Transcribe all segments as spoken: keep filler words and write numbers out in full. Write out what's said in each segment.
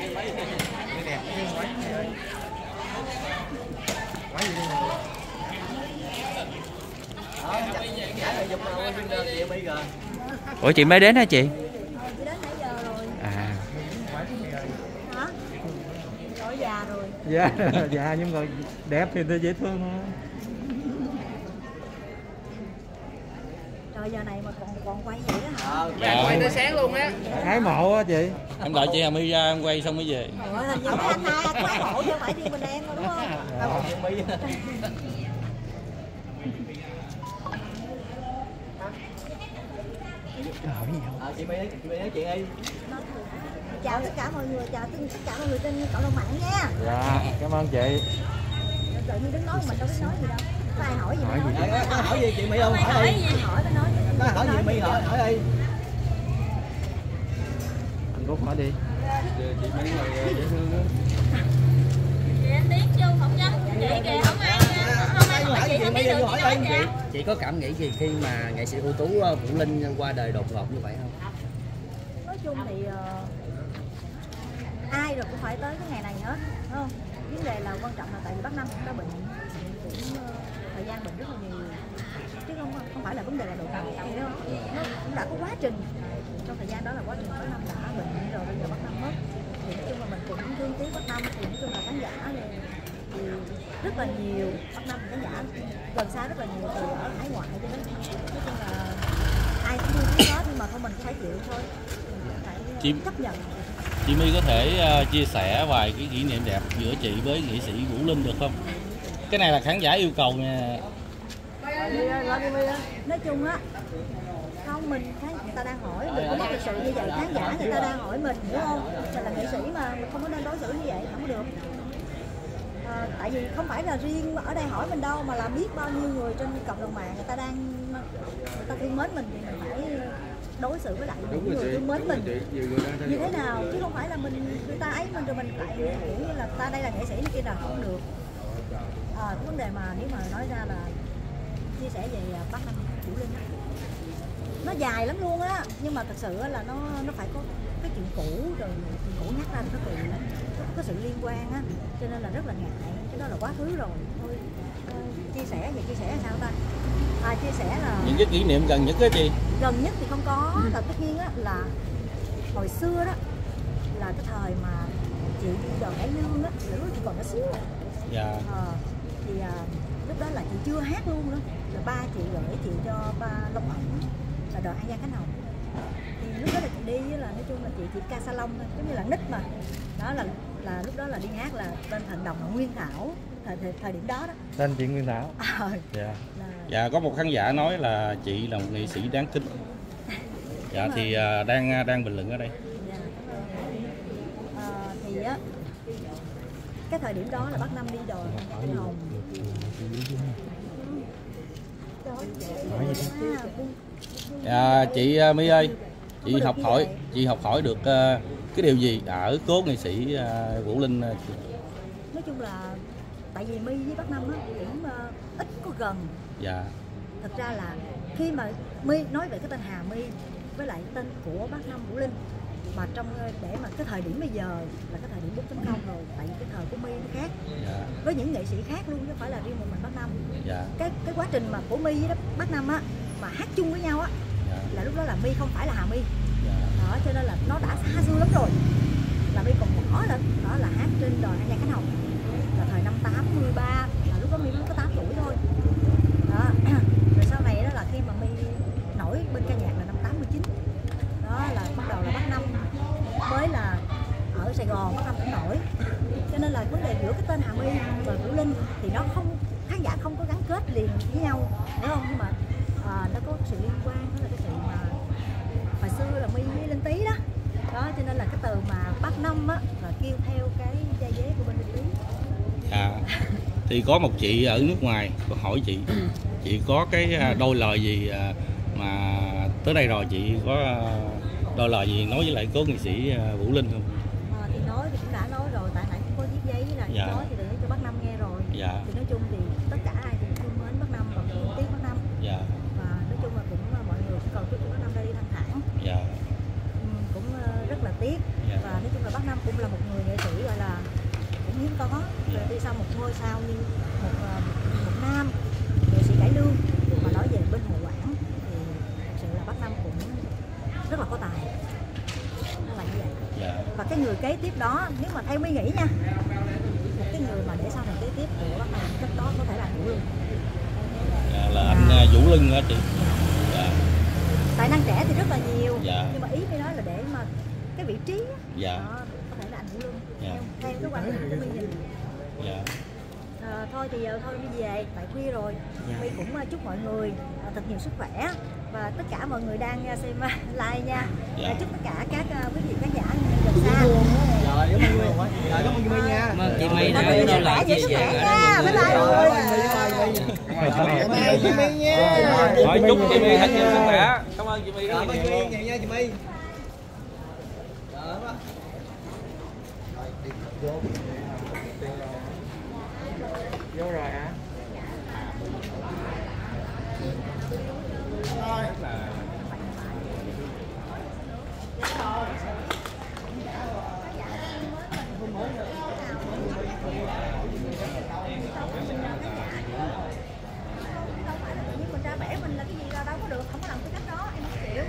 Ủa chị mới đến hả chị? Chị đến nãy giờ rồi. À. Hả? Rồi già rồi. Dạ, dạ nhưng mà đẹp thì tôi dễ thương thôi. Trời giờ này mà còn còn quay vậy đó hả? Ờ, dạ. Quay tới sáng luôn á. Ái mộ á chị. Em đợi chị Hà My ra em quay xong mới về. Ủa, hình như anh hai anh quay hộ chứ không phải riêng mình em mà đúng không? Dạ. À, chị My chị My nói chuyện đi. Chào tất cả mọi người, chào tất cả mọi người trên cộng đồng mạng nha. Dạ, cảm ơn chị. Tự nhiên đứng nói mình đâu biết nói gì đâu. Có ai hỏi gì Hỏi nói. gì? Có hỏi gì chị My không? Hỏi đi. Hỏi mới nói. Có hỏi gì My hỏi hỏi đi. Anh Cúc hỏi đi. Chị My ngồi dễ thương á. Chị anh tiến vô phỏng vấn chị kìa, không ai không ai hỏi chị, không biết được chị nói gì. Chị có cảm nghĩ gì khi mà nghệ sĩ ưu tú Vũ Linh qua đời đột ngột như vậy không? Nói chung thì uh, ai rồi cũng phải tới cái ngày này hết, đúng không? Vấn đề là quan trọng là tại vì bác Năm cũng đã bệnh, cũng uh, thời gian bệnh rất là nhiều, chứ không không phải là vấn đề là đột ngột, hiểu không? Nó cũng đã có quá trình, trong thời gian đó là quá trình bác Năm đã bệnh rồi, bây giờ bác Năm mất, thì nói chung là mình cũng thương tiếc bác Năm, thì nói chung là khán giả này thì rất là nhiều, bác Năm khán giả gần xa rất là nhiều từ ở hải ngoại cho đến nói chung là ai cũng thương tiếc đó, nhưng mà thôi mình cũng phải chịu thôi, mình phải chị, chấp nhận. Chị My có thể uh, chia sẻ vài cái kỷ niệm đẹp giữa chị với nghệ sĩ Vũ Linh được không? Cái này là khán giả yêu cầu nha. Nói chung á, không mình khán người ta đang hỏi, mình cũng có lịch sự như vậy, khán giả người ta đang hỏi mình, hiểu không? Mình là nghệ sĩ mà mình không có nên đối xử như vậy, không có được. À, tại vì không phải là riêng ở đây hỏi mình đâu, mà là biết bao nhiêu người trên cộng đồng mạng người ta đang người ta thương mến mình thì mình phải đối xử với lại những người thương mến mình như thế nào, chứ không phải là mình người ta ấy mình rồi mình lại kiểu như là ta đây là nghệ sĩ như kia là không được. À, cái vấn đề mà nếu mà nói ra là chia sẻ về bác Năm Vũ Linh nó dài lắm luôn á, nhưng mà thật sự là nó nó phải có cái chuyện cũ rồi chuyện cũ nhắc ra nó có, có, có sự liên quan á, cho nên là rất là ngại, cái đó là quá khứ rồi thôi. Uh, chia sẻ vậy chia sẻ sao ta? À, chia sẻ là những cái kỷ niệm gần nhất á chị. Gần nhất thì không có, là tất nhiên á là hồi xưa đó là cái thời mà chị đi đòn cải lương á, là lúc chị còn nhỏ xíu. Dạ. À, thì à, lúc đó là chị chưa hát luôn nữa, là ba chị gửi chị cho ba Long Ẩn là đợt An Giang Khánh Hồng, thì lúc đó là chị đi là nói chung là chị chị ca salon thôi, giống như là nít mà, đó là là lúc đó là đi hát là tên thành đồng là Nguyên Thảo, thời, thời thời điểm đó đó. Tên chị Nguyên Thảo. À, dạ. Là... Dạ có một khán giả nói là chị là một nghệ sĩ đáng kính. Dạ thì uh, đang đang bình luận ở đây. Dạ. À, thì á cái thời điểm đó là bác Năm đi đòi Khánh Hồng. À, chị uh, My ơi, chị học hỏi chị học hỏi được uh, cái điều gì ở cố nghệ sĩ uh, Vũ Linh? Uh, Nói chung là tại vì My với bác Năm á cũng uh, ít có gần. Dạ. Thật ra là khi mà My nói về cái tên Hà My với lại tên của bác Năm Vũ Linh, mà trong để mà cái thời điểm bây giờ là cái thời điểm bốn chấm không rồi, tại vì cái thời của My nó khác. Dạ. Với những nghệ sĩ khác luôn chứ không phải là riêng một mình bác Năm. Dạ. Cái cái quá trình mà của My với bác Năm á mà hát chung với nhau á, dạ, là lúc đó là My không phải là Hà My. Dạ. Đó cho nên là nó đã xa xưa lắm rồi. Là My còn nhỏ lên, đó là hát trên đòi An Giang Khánh Hồng. Là thời năm tám mươi ba, là lúc đó My mới có tám tuổi thôi. Đó. Rồi sau này đó là khi mà My nổi bên ca nhạc là năm tám mươi chín. Đó là bắt đầu là bác Năm mới là ở Sài Gòn, bác Năm cũng nổi. Cho nên là vấn đề giữa cái tên Hà My và Vũ Linh thì nó không, khán giả không có gắn kết liền với nhau, hiểu không? Nhưng mà à, nó có sự liên quan, đó là cái sự mà hồi xưa là My với Linh Tý đó. Đó cho nên là cái từ mà bác Năm á là kêu theo cái gia dế của bên Linh Tý. Dạ. Thì có một chị ở nước ngoài có hỏi chị, chị có cái đôi lời gì mà tới đây rồi chị có đôi lời gì nói với lại cố nghệ sĩ Vũ Linh không? À, thì nói thì cũng đã nói rồi, tại nãy cũng có viết giấy là dạ. Nói thì để cho bác Năm nghe rồi. Dạ. Thì nói chung thì tất cả ai cũng thương mến bác Năm và thương tiếc bác Năm. Dạ. Và nói chung là cũng mọi người cũng cầu chúc cho bác Năm ra đi thăng thẳng. Dạ. cũng ờ, rất là tiếc. Dạ. Và nói chung là bác Năm cũng là một người nghệ sĩ gọi là cũng hiếm có. Rồi đi sau một ngôi sao như một, ờ, một, một nam nghệ sĩ cải lương mà nói về bên Hồ Quảng thì thật sự là bác Năm cũng rất là có tài. Nó là như vậy. Dạ. Và cái người kế tiếp đó nếu mà theo My nghĩ nha, một cái người mà để sau này kế tiếp của bác Năm chắc đó có thể là Vũ Lưng. Dạ, là anh à, Vũ Lưng hả chị? Dạ. Tài năng trẻ thì rất là nhiều, Dạ. nhưng mà ý mới nói là để mà cái vị trí á, Dạ. đó, có thể là anh Vũ Lưng. Dạ. Theo, theo cái quan điểm của My nhìn. Dạ. À, thôi thì giờ thôi My về, tại khuya rồi. Dạ. My cũng uh, chúc mọi người uh, thật nhiều sức khỏe và tất cả mọi người đang uh, xem uh, live nha. Dạ. Uh, chúc tất cả các uh, quý vị khán giả gần xa. Rồi cảm ơn Rồi cảm ơn My nha. Cảm ơn chị My Thật đã nhiều sức đâu khỏe, là nhiều chia sức sẻ khỏe ở nha. đây. Bye bye rồi. Chị My nha. Rồi chúc chị My thật nhiều sức khỏe. Cảm ơn chị My rất Cảm là ơn nhiều chị luôn. My nha chị My. Vô rồi hả? Nhưng mình ra bẻ mình là cái gì ra đâu có được, không có làm cái cách đó em không chịu.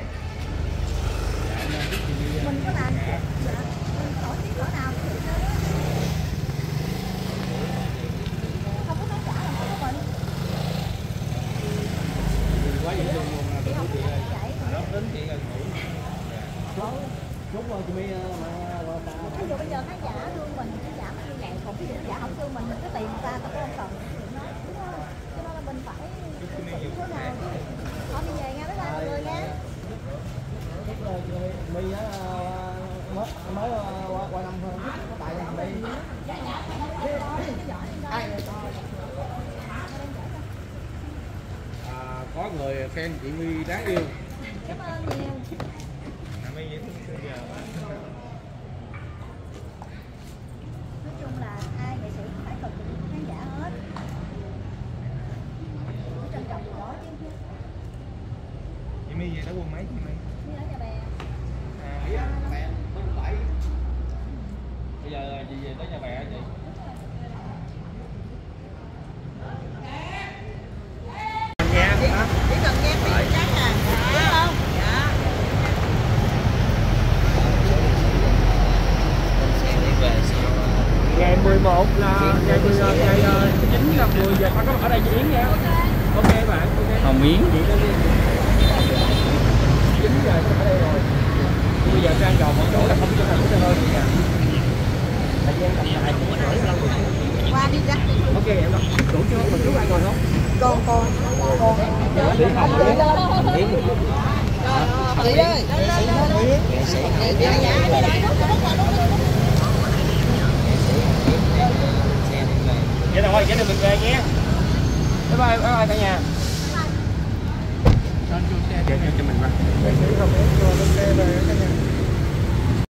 Mình có làm dạ, mình có nổi tiếng cỡ nào cũng được hết. Không có khán giả là không có mình. Quá dễ thương luôn là được chị ơi. Đó đến chị ơi. Chúc chị My Ví dụ bây giờ khán giả thương mình, khán giả như vậy, còn ví dụ khán giả không thương mình, mình cứ tìm người ta, ta có không cần. Đúng không? Cho nên là mình phải xử thế nào chứ. Thôi đi về nha, bye bye mọi người nha. My á mới mới qua qua năm thôi có tài làm đi. À, có người khen chị My đáng yêu. Cảm ơn nhiều. Nói chung là ai nghệ sĩ cũng phải cần được khán giả hết. Phải trân trọng điều đó chứ. Chị My về đó quân mấy chị My? Như ở nhà bè. Bây giờ chị về tới nhà bè hả chị? Chỉ cần nghe tiếng chắc à, đúng không? Dạ. Ngày mười một là ngày mười ngày chín là mười giờ phải có mặt ở đây chị Yến nha. Ok bạn, ok. Hồng Yến. chín giờ ở đây rồi. Bây giờ sang trò một chỗ là không cho thành sẽ hơn nha. Thời gian tầm hai cũng rưỡi lăm phút. Qua đi ra. Ok em đó. Đủ chưa? Còn trước ai còn không? Còn còn còn Đi Hồng Yến. Yến. Chị ơi. Vậy rồi, vậy thì mình về nhé. Bye bye, bye bye cả nhà. Cho cho mình qua. Nghệ sĩ Hồng Yến rồi, ok về cả nhà.